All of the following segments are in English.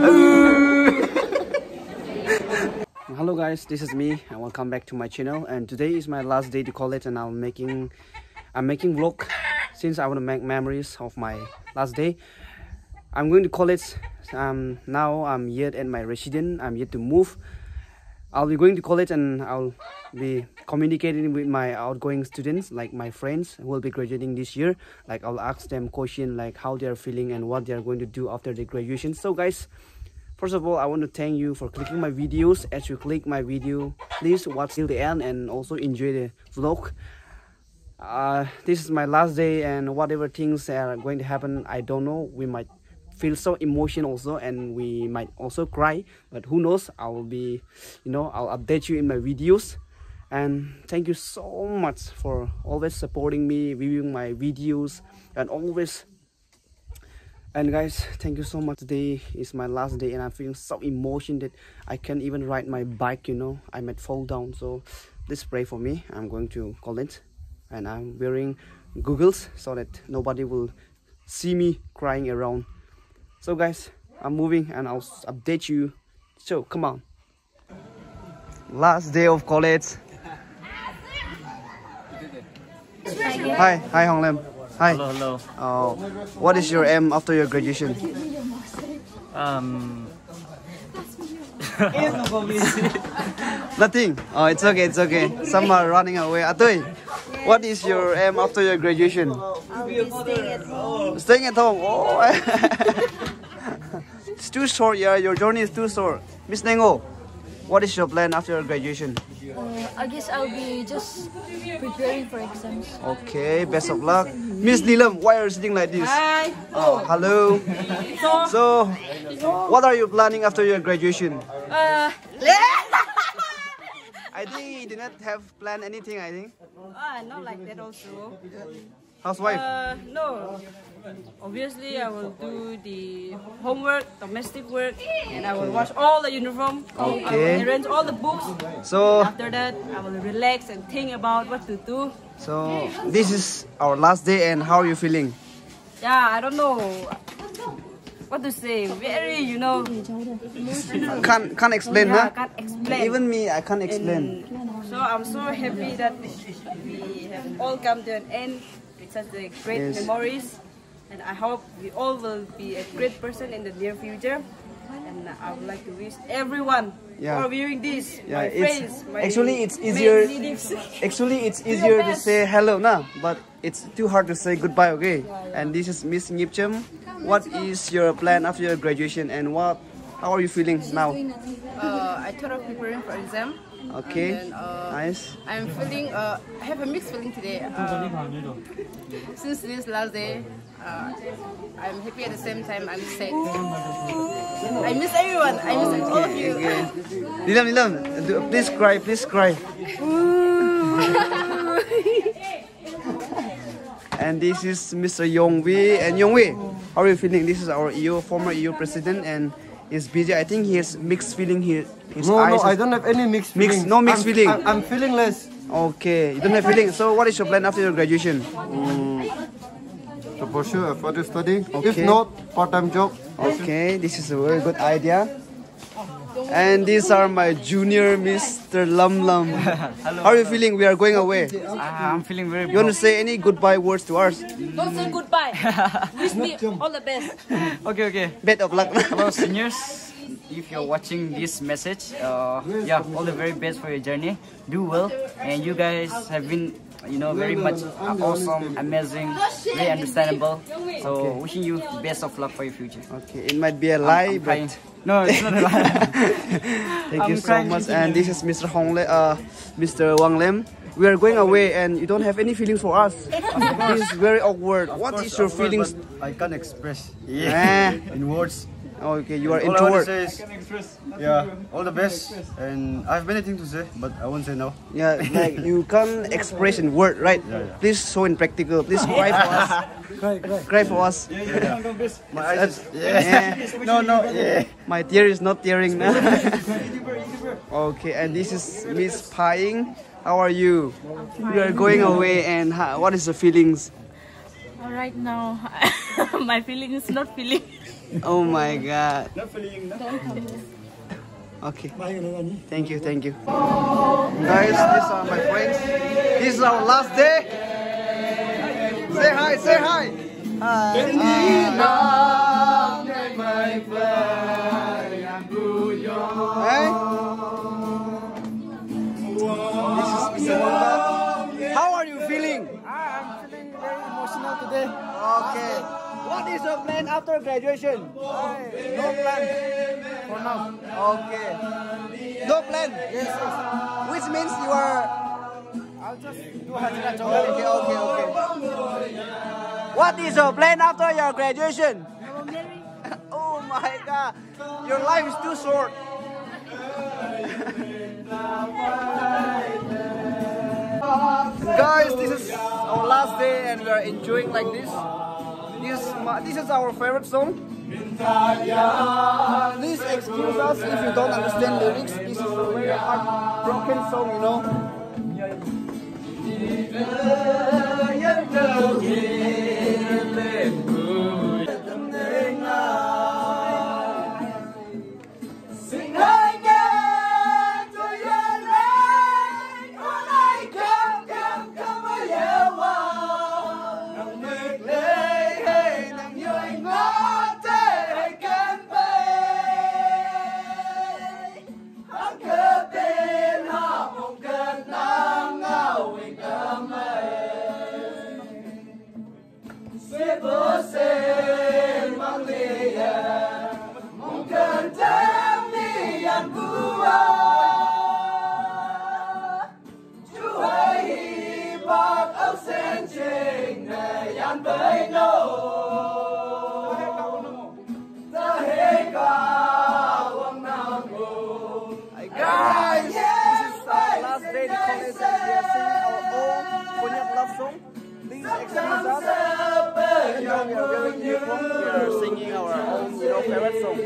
Hello guys, this is me and welcome back to my channel. And today is my last day to college, and I'm making vlog since I want to make memories of my last day. I'm going to college. Now I'm yet at my residence. I'm yet to move. I'll be going to college and I'll be communicating with my outgoing students, like my friends who will be graduating this year. Like I'll ask them questions like how they are feeling and what they are going to do after their graduation. So guys, first of all, I want to thank you for clicking my videos. As you click my video, please watch till the end and also enjoy the vlog. This is my last day, and whatever things are going to happen, I don't know. We might feel so emotional also, and we might also cry, but who knows. I will be, I'll update you in my videos. And thank you so much for always supporting me, viewing my videos, and always. And guys, thank you so much. Today is my last day and I'm feeling so emotional that I can't even ride my bike, I might fall down. So please pray for me. I'm going to college and I'm wearing goggles so that nobody will see me crying around. So guys, I'm moving and I'll update you. So come on. Last day of college. Hi Hong Lim. Hi. Hello. What is your aim after your graduation? Nothing. Oh, it's okay. Some are running away. Atoy, what is your aim after your graduation? I'll be staying at home. Staying at home. Oh, it's too short. Yeah, your journey is too short. Miss Nengo, what is your plan after your graduation? I guess I'll be just preparing for exams. Okay, best of luck. Miss Nilam, why are you sitting like this? Hi. Oh, hello. So, what are you planning after your graduation? I think you did not have planned anything, I think. Not like that also. Housewife? No. Obviously, I will do the homework, domestic work, and I will wash all the uniform. Okay. I will arrange all the books. So, After that, I will relax and think about what to do. so this is our last day, and how are you feeling? Yeah, I don't know what to say. Very, Can't explain, yeah, I huh? can't explain. Even me, I can't explain. So I'm so happy that we have all come to an end with such a great Yes. memories, and I hope we all will be a great person in the near future. And I would like to wish everyone Yeah. for viewing this, Yeah, my it's friends, my actually it's easier. relatives. Actually, it's easier to say hello, nah, but it's too hard to say goodbye. Okay. And this is Miss Ngipchem. What is your plan after your graduation, and how are you feeling now? I thought of preparing for exam. Okay, And then, nice. I'm feeling, I have a mixed feeling today. Since this last day, I'm happy at the same time. I'm sad. I miss everyone. I miss all of you. Okay. Nilam, please cry. And this is Mr. Yongwi. And Yongwi, how are you feeling? This is our former EU president, and he's busy. I think he has mixed feeling here. His eyes. I don't have any mixed feelings. No mixed feeling. I'm feelingless. Okay, you don't have feeling. So what is your plan after your graduation? To pursue a further study. Okay. If not, part-time job. Okay, this is a very good idea. And these are my junior Mr. Lam Lam. How are you feeling? We are going away. I'm feeling very You want to say any goodbye words to us? Don't say goodbye. Wish me all the best. Okay. Best of luck. Hello, seniors. If you're watching this message, yeah, all the very best for your journey. Do well, and you guys have been, very much awesome, amazing, very understandable. So wishing you best of luck for your future. Okay, it might be a lie, I'm crying. but No, it's not a lie. thank you I'm so crying. much. And this is Mr. Mr. Wang Lem. We are going away, and you don't have any feelings for us. This is very awkward. What is your feelings? I can't express In words. Okay, you are All I want introvert. to say is, all the best. And I have many things to say, but I won't say no. Yeah, like you can't express in word, right? Please show in practical. Please cry for us. Cry for us. My eyes. No. My tear is not tearing now. Okay, and this is Miss Pying. How are you? You are going away, and what is the feelings? Right now, my feeling is not feeling. Oh my God. Not feeling. Okay. Thank you. Guys, these are my friends. This is our last day. Say hi. Hi. Hey. This is Mr. Wanda. How are you feeling? I'm feeling very emotional today. Okay. What is your plan after graduation? No plan for now. Okay. No plan? Yes. Which means you are... I'll just do Hajira Chowdhury. Okay. What is your plan after your graduation? Oh my God. Your life is too short. Guys, this is our last day and we are enjoying like this. This is our favorite song. Please excuse us if you don't understand lyrics. This is a very heartbroken song, you know. Guys, this is our last day to college and we are singing our own Konyak love song. Please excuse us. And now we are wearing uniform. We are singing our own, favorite song.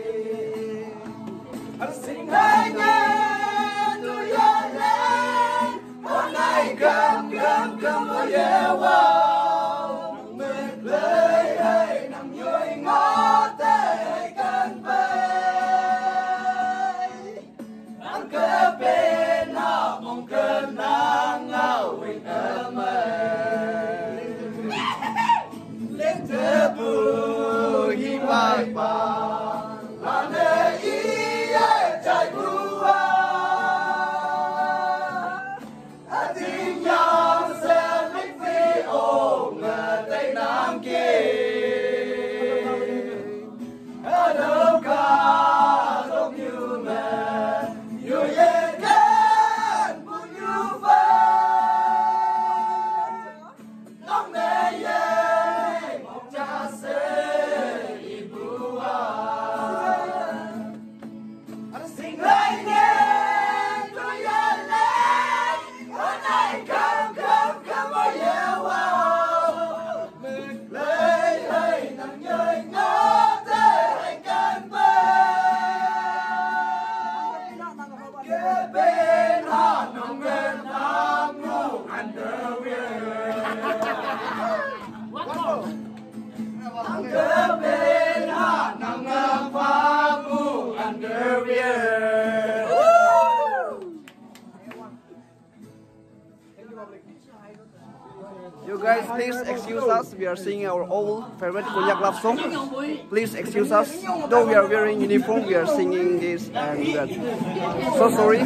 You guys, please excuse us. We are singing our old favorite Konyak love song. Please excuse us. Though we are wearing uniform, we are singing this and that. So sorry.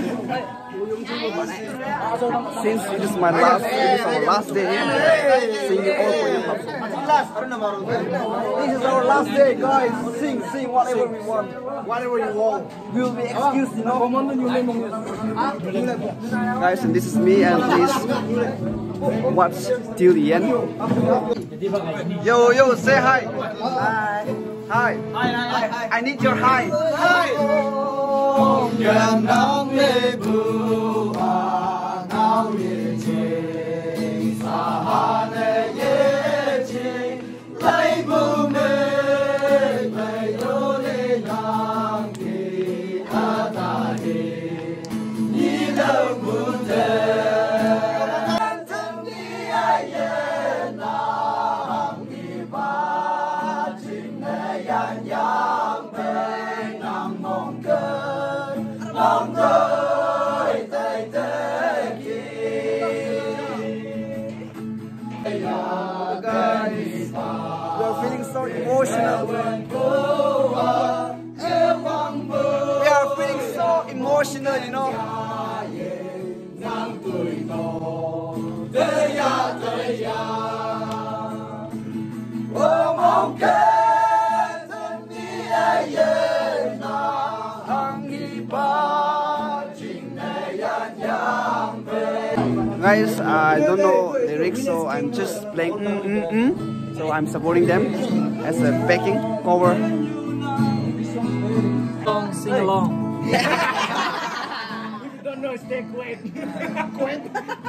Since it is our last day singing all Konyak love song. This is our last day, guys. Sing whatever we want, whatever you want. We will be excused, you know. Guys, and this is me, and please watch till the end. Yo, say hi. Hi. I need your hi. Hi. emotional, you know. Guys, I don't know lyrics, so I'm just playing. So I'm supporting them as a backing cover. Sing along. If you don't know, stay quiet. Quiet.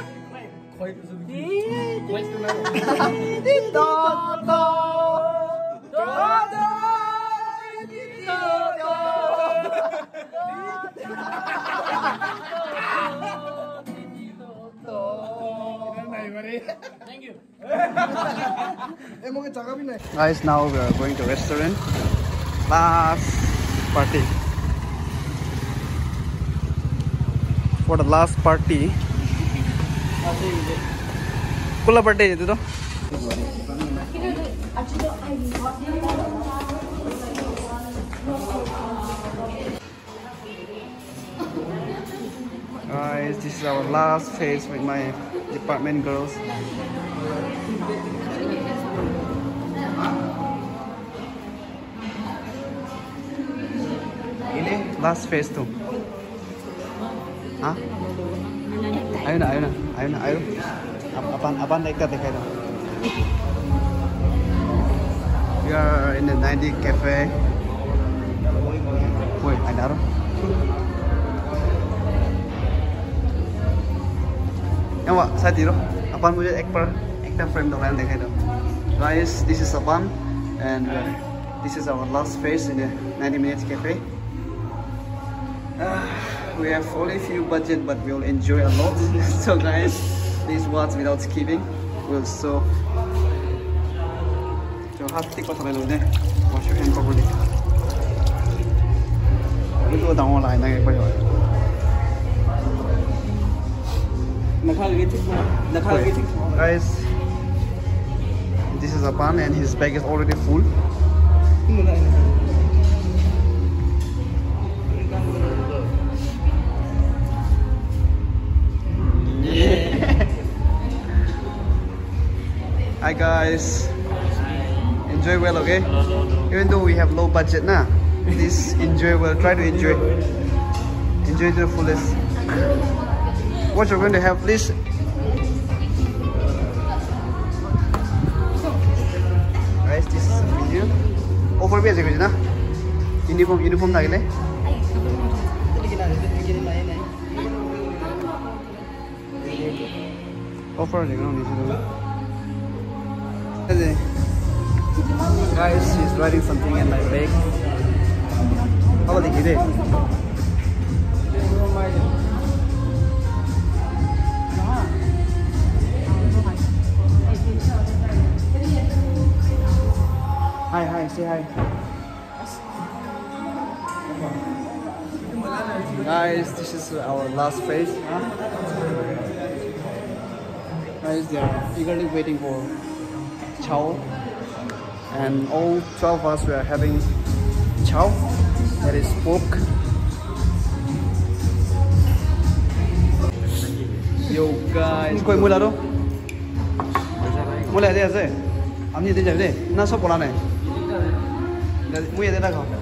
Thank you. Guys, now we are going to restaurant. Last party. For the last party. Kula birthday itu tuh. Guys, this is our last phase with my department girls. Ini last phase tuh. Hah? Ayo na. Apaan dekat itu. We are in the 90 cafe. Woi, ada apa? Yang Wak, saya tiru. Apaan punya actor frame doang dekat itu. Guys, this is Apan, and this is our last phase in the 90 minutes cafe. We have only few budget, but we'll enjoy a lot. So guys, please watch without skipping. We'll so. Wash your hand properly. Guys, this is Apan, and his bag is already full. Hi guys, enjoy well, okay? Even though we have low budget now, please enjoy well. Try to enjoy to the fullest. What you're going to have, please. Guys, this is the menu. Over here, na? Uniform lagi le. Offer aja kan di Guys, he's writing something in my bag. How about the Hi, say hi. Guys, this is our last phase. Guys, they are eagerly waiting for chow, and all 12 of us we are having chow, that is pork. Yo guys, kau mula tu? Mula dia sih? Amni dia jadi? Nasi pola ni? Mui dia dah kau?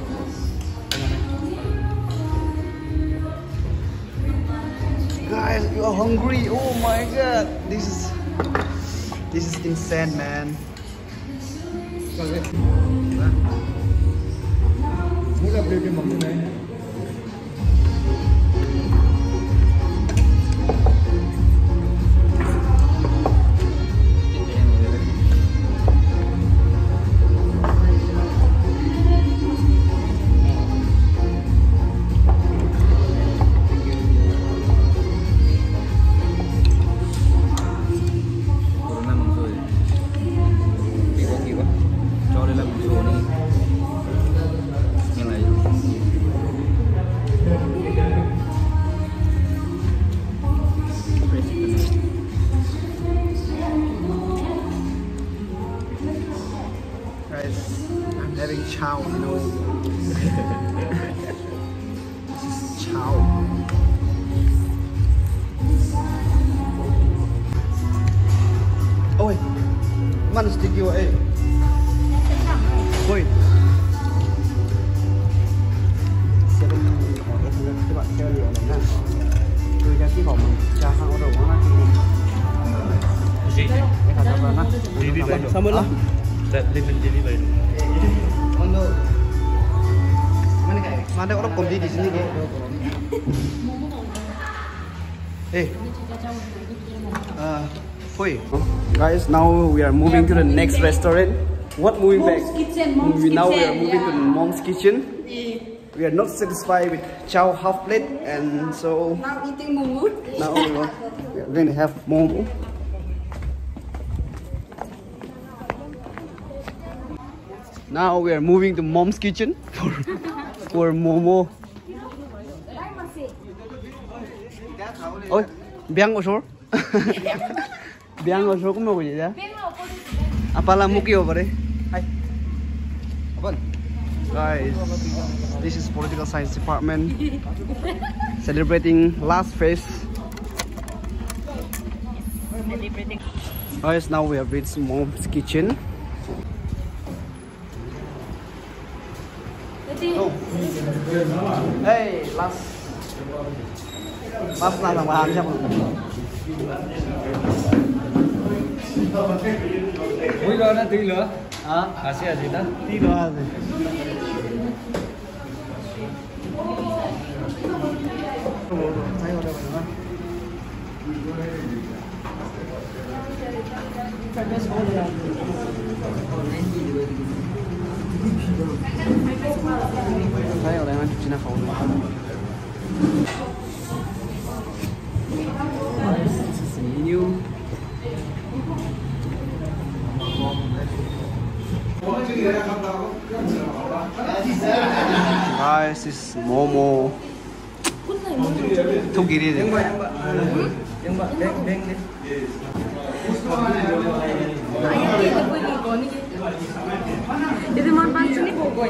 Guys, you are hungry. Oh my god, this is insane, man. man sticky wa eh. Wait. 7 các bạn theo liệu này nha. Tôi ra cái vòng cha hàng ở đầu nó thì cái hạt đó nó sao mới lắm lemon jelly baik mana orang komedi di sini kayak Guys, now we are moving to the next restaurant. What moving back? Now we are moving to Mom's Kitchen. We are not satisfied with chow half plate, and so Now eating momo. now we are going to have momo. Now we are moving to Mom's Kitchen for momo. Ôi, biang một số. Biang một số cũng một gì đó. Apa mukio vào đây? Hai. Guys, this is political science department celebrating last phase. Guys, now we have reached Mom's Kitchen. Oh. Hey, last là thằng bà chắc Ui đó nó tí nữa. hả? Xe gì đó? Tí nữa gì? Thấy ở đâu rồi? Thấy ở đây anh chỉ là khẩu new. Guys, this is momo. Thu kỳ đi rồi. Itu mantan sini pokoknya.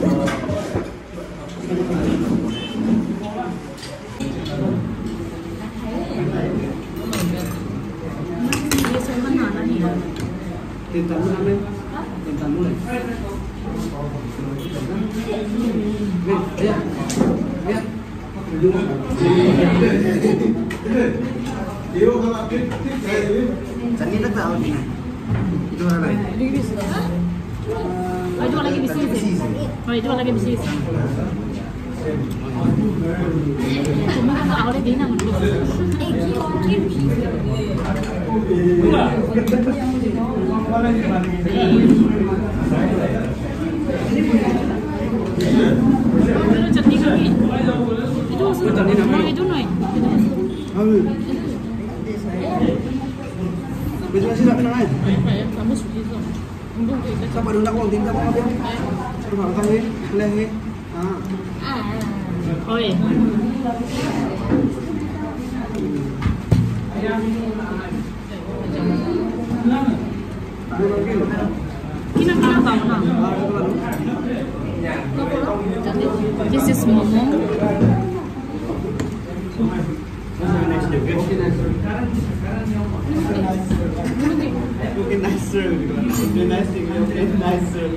Tintan dulu nih. Tintan dulu. Nih, lihat. Lihat. Tadi tak tahu nih. Itu apa? Itu lagi bisnis. Oh, itu lagi bisnis. Cuma kan awalnya dia nama dulu. Chutney kami. Itu orang itu nih. Bây giờ xin lỗi này. Kamu sudah itu. Sao đừng đặt lòng tin ra bao nhiêu? Sao bảo không đi, lên đi. Oi. Kita tahu tahu. This is momo. Looking nicer. Looking nicer. Looking nicer.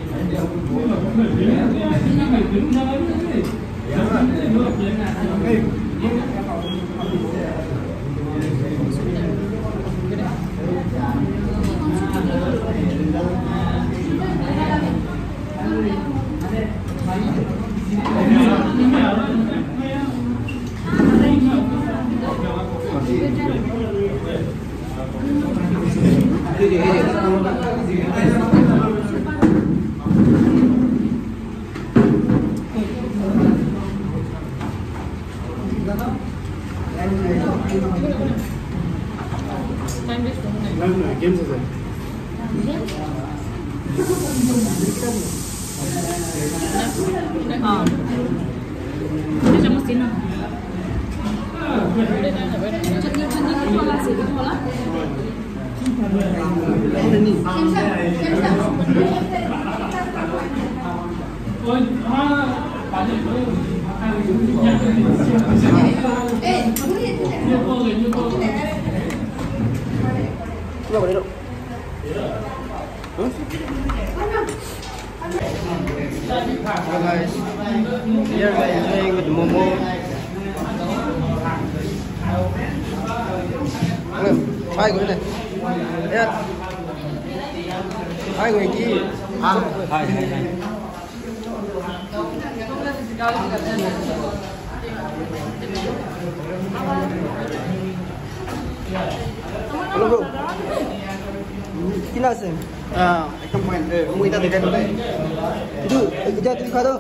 Game saja. Ini cuma sini. Chutney itu malah sih, itu malah. Coba dulu. Hello guys, here we are enjoying with Momo. Hello, hai người này. Yes. Hai người kia. Hai. Hello bro. Kina sih? Ikan main. Kamu kita tekan dulu. Itu kerja tu kau tu.